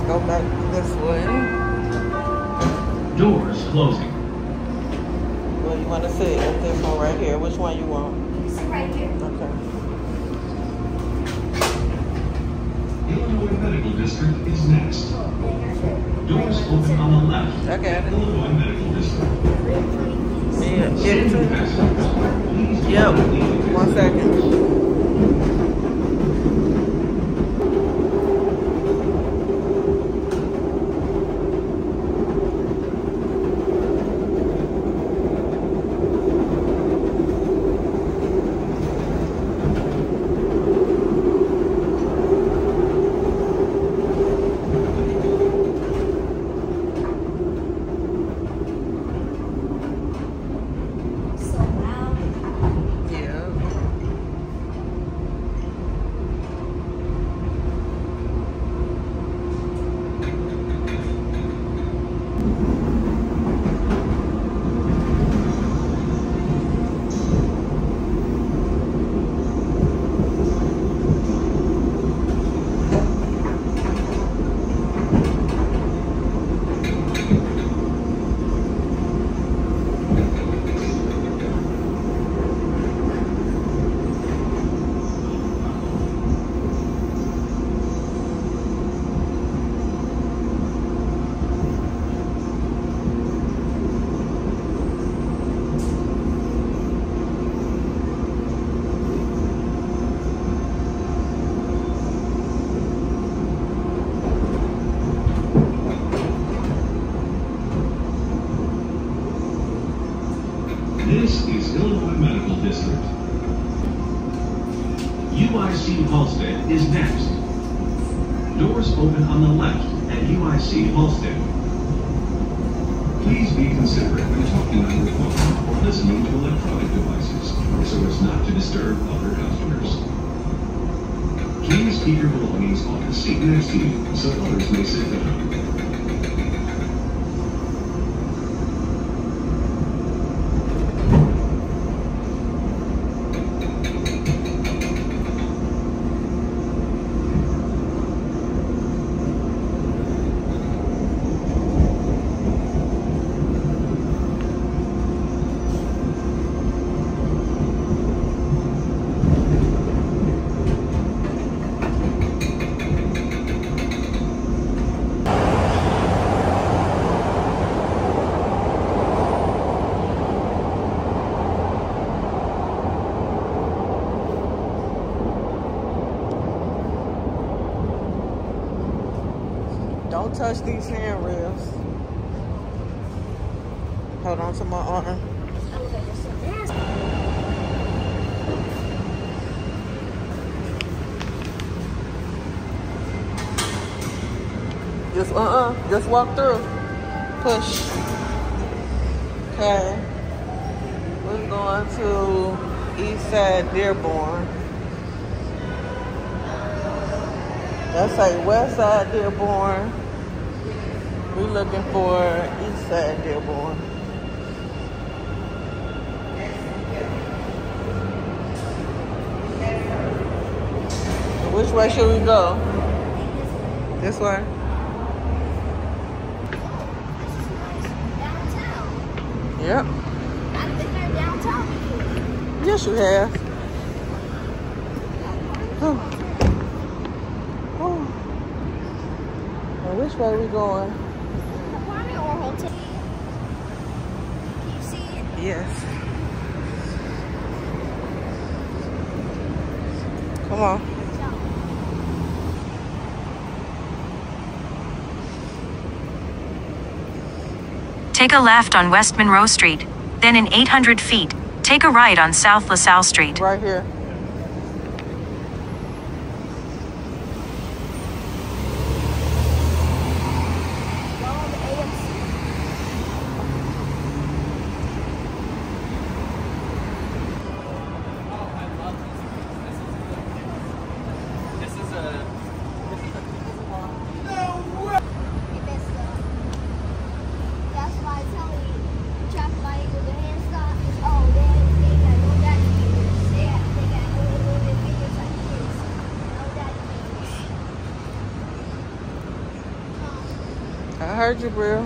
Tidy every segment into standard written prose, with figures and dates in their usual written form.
go back this way. Doors closing. Well, you want to sit at this one right here. Which one you want? Sit right here. Okay. Illinois Medical District is next. Doors open on the left. Okay. Illinois Medical District. Yeah, get it Safety to passengers, please do Yep. not leave the 1 second. So loud. Yeah. This is Illinois Medical District. UIC Halstead is next. Doors open on the left at UIC Halstead. Please be considerate when talking on your phone or listening to electronic devices so as not to disturb other customers. Please keep your belongings off the seat next to you so others may sit down. Don't touch these handrails. Hold on to my arm. Just walk through. Push. Okay. We're going to East Side Dearborn. That's like West Side Dearborn. We're looking for East Side Dearborn. Which way should we go? This way? Downtown. Yep. I've been there downtown before. Yes, you have. Oh. Oh. Now, which way are we going? Apartment or hotel? Can you see it? Yes. Come on. Take a left on West Monroe Street, then in 800 feet, take a right on South LaSalle Street. Right here. I heard you, bro.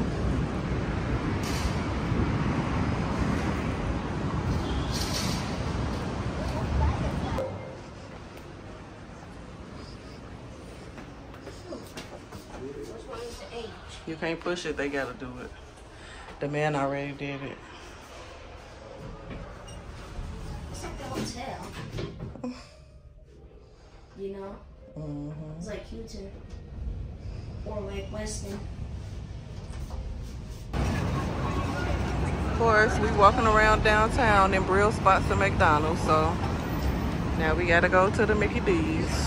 Which one is the H? You can't push it, they gotta do it. The man already did it. It's like the hotel. You know? It's like Hilton. Or like Weston. Of course, we walking around downtown and Brill spots the McDonald's, so now we gotta go to the Mickey D's.